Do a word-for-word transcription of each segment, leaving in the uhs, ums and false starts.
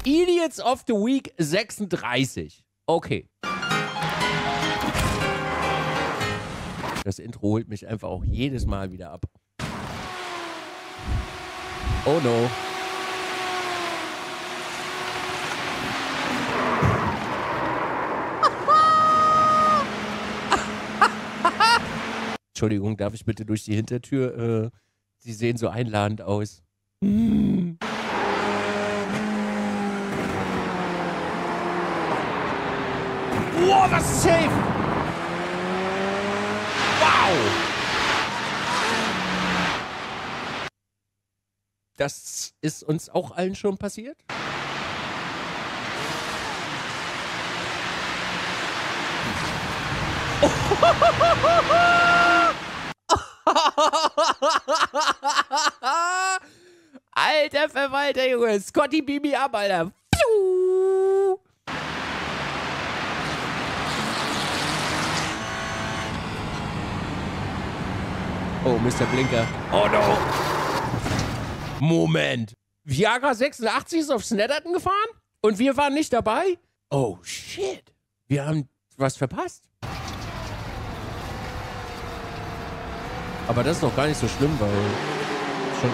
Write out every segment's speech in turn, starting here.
Idiots of the Week sechsunddreißig. Okay. Das Intro holt mich einfach auch jedes Mal wieder ab. Oh no. Entschuldigung, darf ich bitte durch die Hintertür? Äh, Sie sehen so einladend aus. Mm. Wow, was ist safe? Wow! Das ist uns auch allen schon passiert? Alter Verwalter, Junge. Scotty, beam me up, Alter. Oh, Mister Blinker. Oh no. Moment. Viagra sechsundachtzig ist auf Snedderton gefahren? Und wir waren nicht dabei? Oh, shit. Wir haben was verpasst. Aber das ist doch gar nicht so schlimm, weil schon...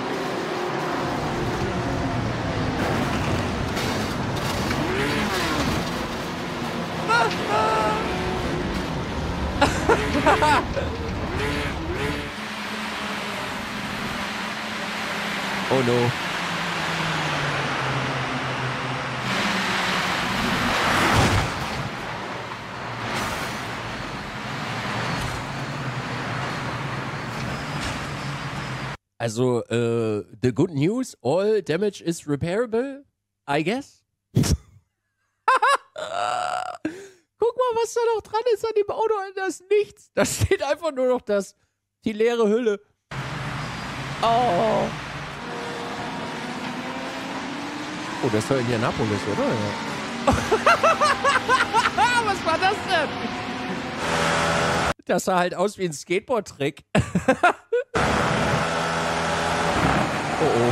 Oh no. Also, äh, the good news, all damage is repairable, I guess. Guck mal, was da noch dran ist an dem Auto, da ist nichts. Da steht einfach nur noch das, die leere Hülle. Oh. Oh, das war Indianapolis, oder? Ja. Was war das denn? Das sah halt aus wie ein Skateboard-Trick. Oh oh.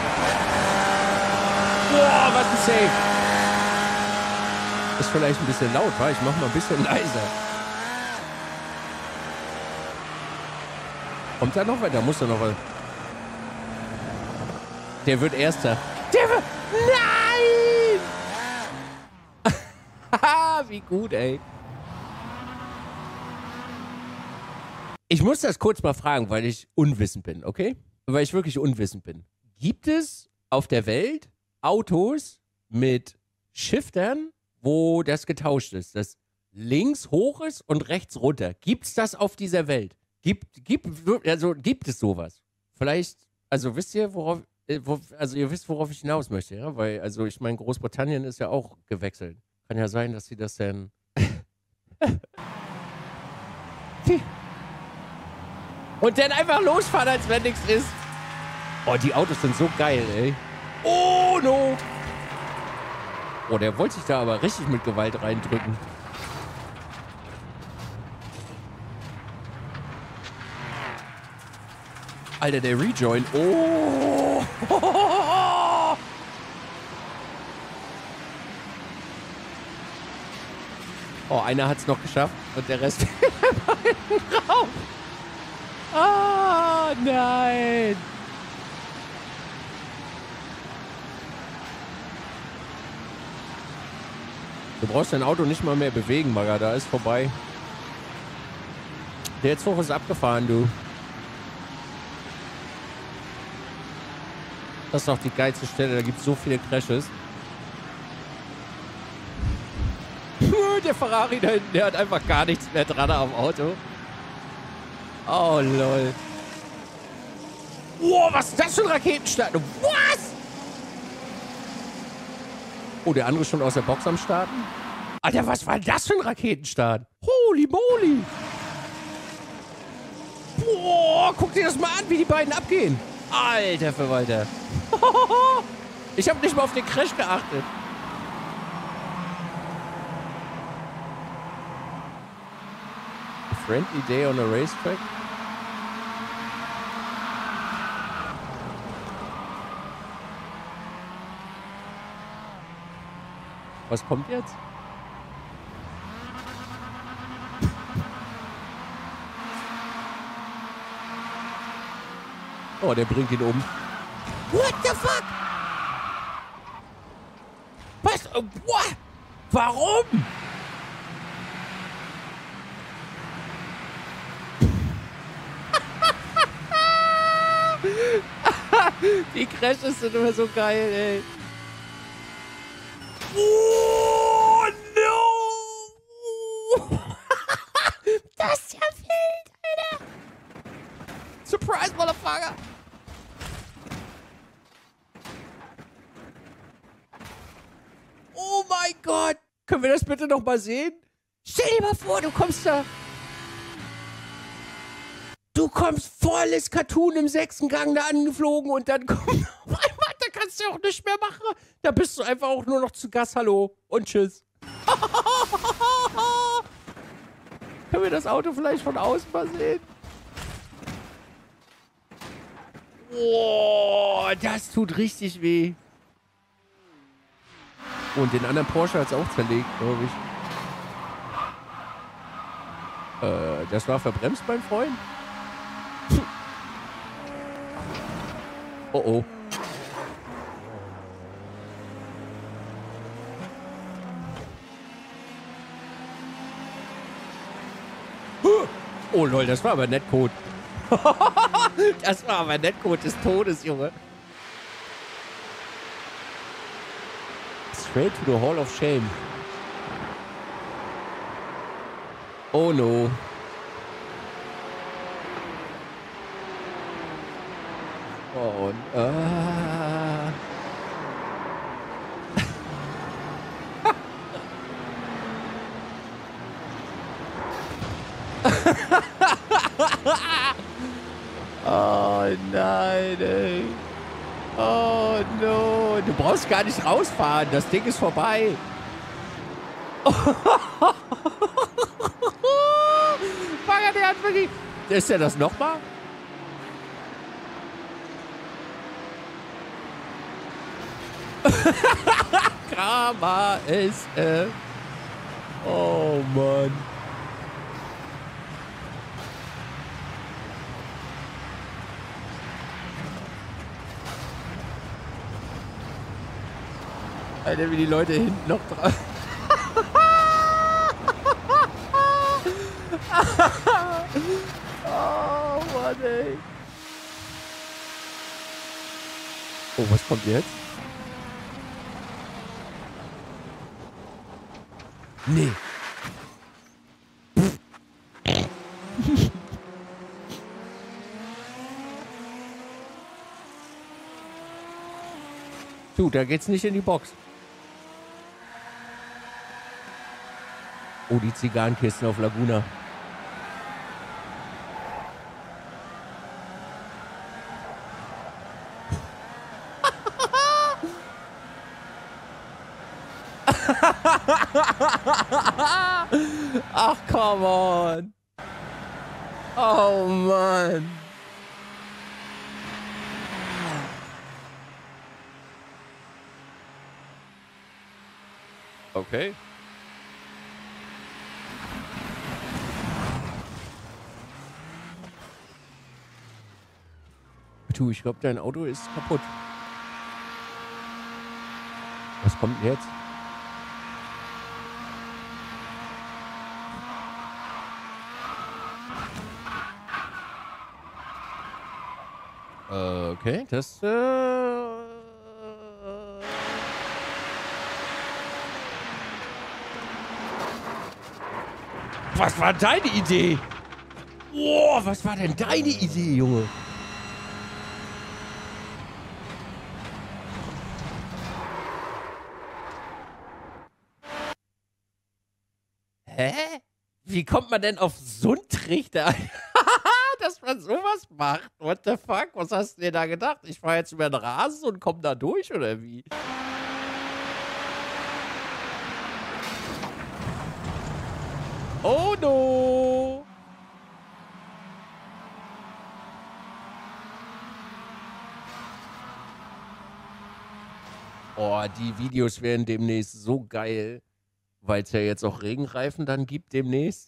Boah, was ein Safe. Ist vielleicht ein bisschen laut, wa? Ich mach mal ein bisschen leiser. Kommt da noch was? Da muss da noch was. Der wird Erster. Der wird... Nein! Haha, wie gut, ey. Ich muss das kurz mal fragen, weil ich unwissend bin, okay? Weil ich wirklich unwissend bin. Gibt es auf der Welt Autos mit Shiftern, wo das getauscht ist, dass links hoch ist und rechts runter? Gibt es das auf dieser Welt? Gibt, gibt, also gibt es sowas? Vielleicht, also wisst ihr, worauf, wo, also ihr wisst, worauf ich hinaus möchte, ja? Weil, also ich meine, Großbritannien ist ja auch gewechselt. Kann ja sein, dass sie das dann... Und dann einfach losfahren, als wenn nichts ist. Oh, die Autos sind so geil, ey. Oh, no. Oh, der wollte sich da aber richtig mit Gewalt reindrücken. Alter, der Rejoin. Oh. Oh, einer hat's noch geschafft und der Rest einfach hinten raus. Ah, oh, nein. Du brauchst dein Auto nicht mal mehr bewegen, Maga. Da ist vorbei. Der jetzt hoch ist abgefahren, du. Das ist doch die geilste Stelle. Da gibt es so viele Crashes. Der Ferrari da hinten, der hat einfach gar nichts mehr dran am Auto. Oh, lol. Wow, was ist das für ein Raketenstart? Was? Oh, der andere ist schon aus der Box am Starten. Alter, was war das für ein Raketenstart? Holy moly. Boah, guck dir das mal an, wie die beiden abgehen. Alter Verwalter. Ich habe nicht mal auf den Crash geachtet. A friendly day on a racetrack? Was kommt jetzt? Oh, der bringt ihn um. What the fuck? Was? Uh, what? Warum? Die Crashes sind immer so geil, ey. Oh, no! Das ist ja wild, Alter. Surprise, Motherfucker. Oh mein Gott. Können wir das bitte noch mal sehen? Stell dir mal vor, du kommst da... Du kommst volles Cartoon im sechsten Gang da angeflogen und dann kommt auf einmal, da kannst du auch nichts mehr machen. Da bist du einfach auch nur noch zu Gast. Hallo und tschüss. Können wir das Auto vielleicht von außen mal sehen? Boah, das tut richtig weh. Und den anderen Porsche hat es auch zerlegt, glaube ich. Äh, das war verbremst, mein Freund? Oh oh. Oh lol, das war aber Netcode. Das war aber Netcode des Todes, Junge. Straight to the Hall of Shame. Oh no. Oh, und, äh. Oh nein, ey. Oh no. Du brauchst gar nicht rausfahren. Das Ding ist vorbei. Bagger, der hat wirklich... Ist der das nochmal? Karma ist... Äh. Oh Mann. Alter, wie die Leute hinten noch dran. Oh Mann, ey. Oh, was kommt jetzt? Nee. Du, da geht's nicht in die Box. Oh, die Zigarrenkisten auf Laguna. Ach, come on. Oh, Mann. Okay. Du, ich glaube, dein Auto ist kaputt. Was kommt denn jetzt? Okay, das... Äh was war deine Idee? Oh, was war denn deine Idee, Junge? Hä? Wie kommt man denn auf so einen Trichter? Dass man sowas macht? What the fuck? Was hast du dir da gedacht? Ich fahre jetzt über den Rasen und komm da durch, oder wie? Oh no! Oh, die Videos werden demnächst so geil, weil es ja jetzt auch Regenreifen dann gibt demnächst.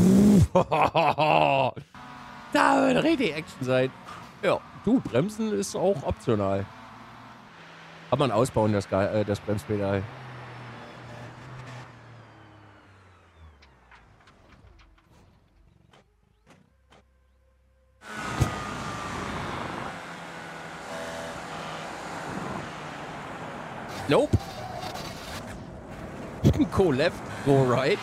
Da wird richtig Action sein. Ja, du, Bremsen ist auch optional. Kann man ausbauen, das, Ge äh, das Bremspedal. Nope. Go left, go right.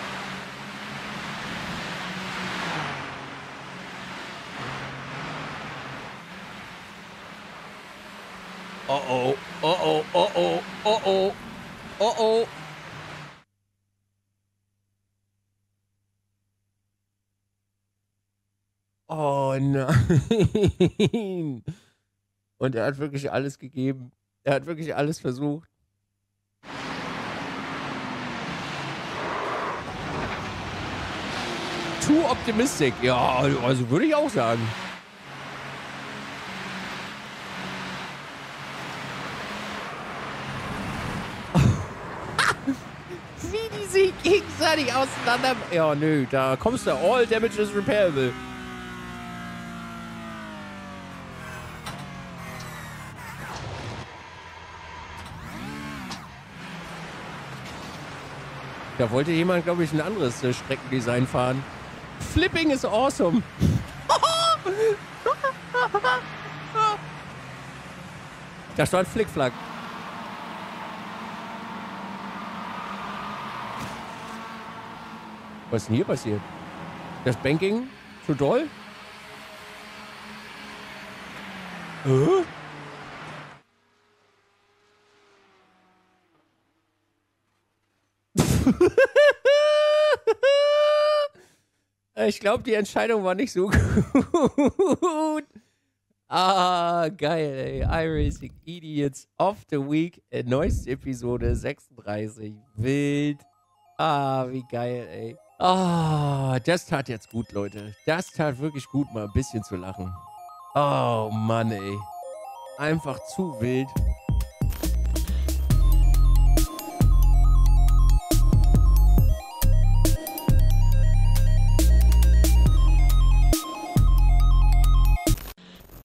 Oh oh, oh oh, oh oh, oh oh, oh oh. Oh nein. Und er hat wirklich alles gegeben. Er hat wirklich alles versucht. Too optimistic. Ja, also würde ich auch sagen. Wie die sich gegenseitig auseinander... Ja, nö, da kommst du. All damage is repairable. Da wollte jemand, glaube ich, ein anderes äh, Streckendesign fahren. Flipping is awesome. Da stand Flickflack. Was ist denn hier passiert? Das Banking zu doll? Huh? Ich glaube, die Entscheidung war nicht so gut. Ah, geil, ey. iRacing Idiots of the Week. Neueste Episode sechsunddreißig. Wild. Ah, wie geil, ey. Ah, das tat jetzt gut, Leute. Das tat wirklich gut, mal ein bisschen zu lachen. Oh, Mann, ey. Einfach zu wild.